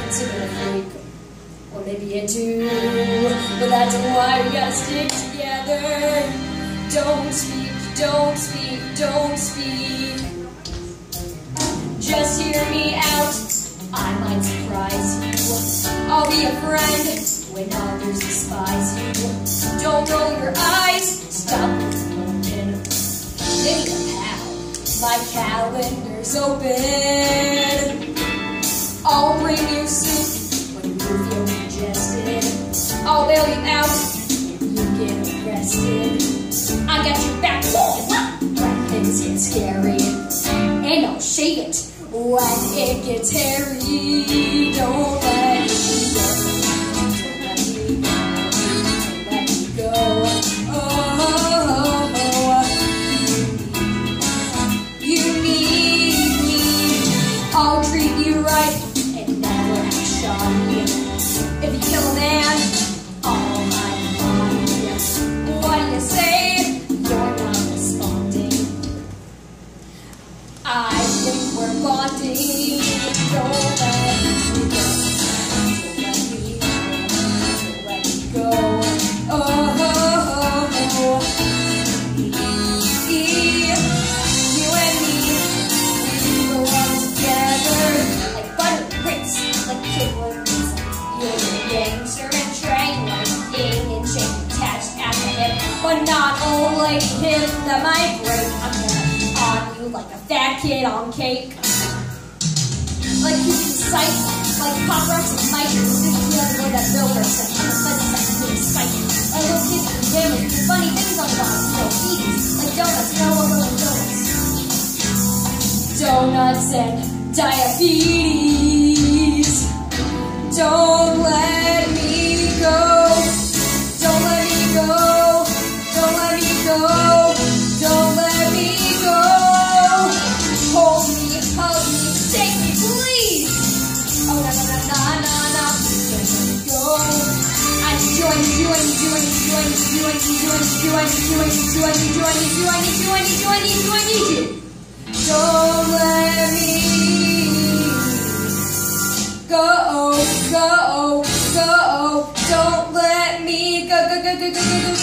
consider a freak. Or maybe you do, but that's why we gotta stick together. Don't speak, don't speak, don't speak. Just hear me out, I might surprise you. I'll be a friend when others despise you. Don't roll your eyes, stop looking. Maybe a pal, my calendar's open. I'll bring you soup when you feel congested. I'll bail you out if you get arrested. I got your back, when things get scary. And I'll shave it when it gets hairy. Don't let me go. Don't let me go. Don't let me go. Oh, you need me. I'll treat you right and never act shoddy. If you kill a man, I'll hide the body. What do you say? You're not responding. I think we're bonding. Don't let me go. Don't let me go. Oh, you and me, we belong together like butter and grapes, like kidlings. You're a gangster and train like yin and chain attached at the hip, but not only him that might break. I'm gonna on you like a fat kid on cake. Like keeping sight, like pop rocks and mice. This is the other way that Bill works. I'm a pleasant sex in sight. A little kid with damage, with funny things on the bottom. So easy, like donuts, no a little donuts. Donuts and diabetes. Don't let me go. Don't let me go. Don't let me go. Don't let me go. Hold me, hug me, take me, please. Oh, no, no, no, no, no, no. Don't let me go. I need you, I need you, I need you, I need you, I need you, I need you, I need you, I need you, I need you, I need you, I need you, I need you, I need you, I need you, I need you. Don't let me go, go, go. Don't let me go, go, go, go, go, go, go.